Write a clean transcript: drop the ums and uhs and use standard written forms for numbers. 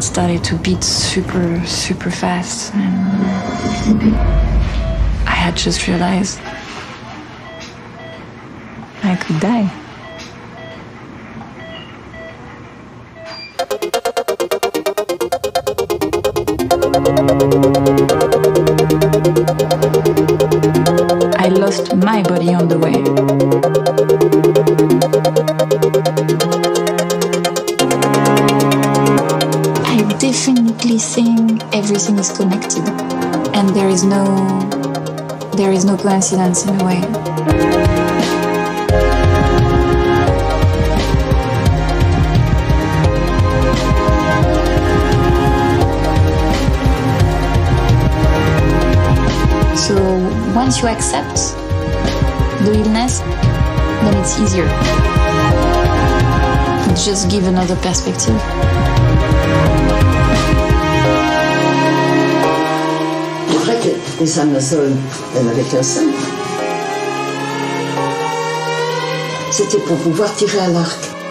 heart started to beat super, super fast. And I had just realized I could die. I lost my body on the way. I definitely think everything is connected, and there is no coincidence in a way. So once you accept the illness, then it's easier. It just gives another perspective. C'est vrai que les femmes seules, elles n'avaient qu'un sein. C'était pour pouvoir tirer à l'arc.